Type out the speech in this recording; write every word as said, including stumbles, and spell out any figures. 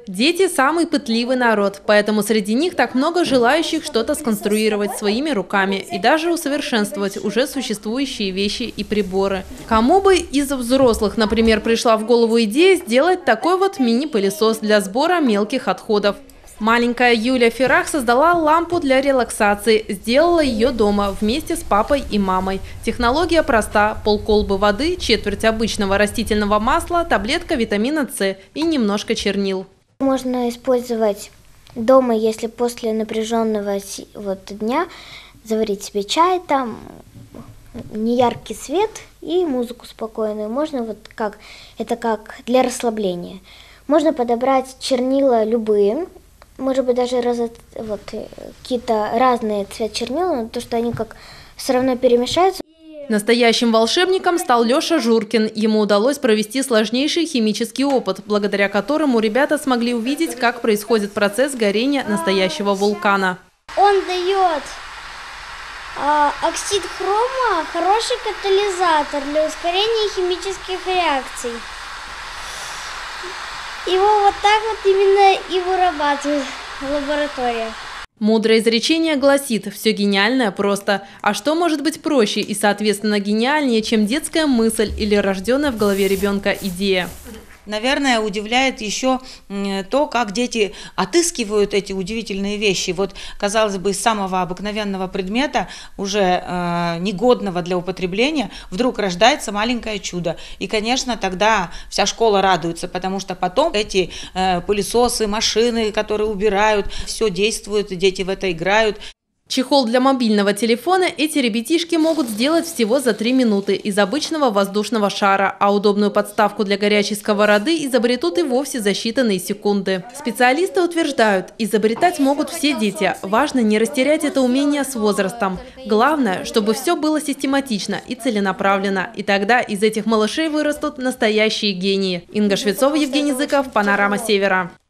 Дети – самый пытливый народ, поэтому среди них так много желающих что-то сконструировать своими руками и даже усовершенствовать уже существующие вещи и приборы. Кому бы из взрослых, например, пришла в голову идея сделать такой вот мини-пылесос для сбора мелких отходов? Маленькая Юля Феррах создала лампу для релаксации, сделала ее дома вместе с папой и мамой. Технология проста: полколбы воды, четверть обычного растительного масла, таблетка витамина С и немножко чернил. Можно использовать дома, если после напряженного вот дня заварить себе чай, там неяркий свет и музыку спокойную. Можно вот как, это как для расслабления. Можно подобрать чернила любые. Может быть, даже раз, вот, какие-то разные цвет чернил, но то, что они как все равно перемешаются. Настоящим волшебником стал Леша Журкин. Ему удалось провести сложнейший химический опыт, благодаря которому ребята смогли увидеть, как происходит процесс горения настоящего вулкана. Он дает э, оксид хрома, хороший катализатор для ускорения химических реакций. Его вот так вот именно и вырабатывают в лабораториях. Мудрое изречение гласит: все гениальное просто. А что может быть проще и, соответственно, гениальнее, чем детская мысль или рожденная в голове ребенка идея? Наверное, удивляет еще то, как дети отыскивают эти удивительные вещи. Вот, казалось бы, из самого обыкновенного предмета, уже э, негодного для употребления, вдруг рождается маленькое чудо. И, конечно, тогда вся школа радуется, потому что потом эти э, пылесосы, машины, которые убирают, все действует, дети в это играют. Чехол для мобильного телефона эти ребятишки могут сделать всего за три минуты из обычного воздушного шара, а удобную подставку для горячей сковороды изобретут и вовсе за считанные секунды. Специалисты утверждают, изобретать могут все дети. Важно не растерять это умение с возрастом. Главное, чтобы все было систематично и целенаправленно. И тогда из этих малышей вырастут настоящие гении. Инга Швецова, Евгений Зыков, Панорама Севера.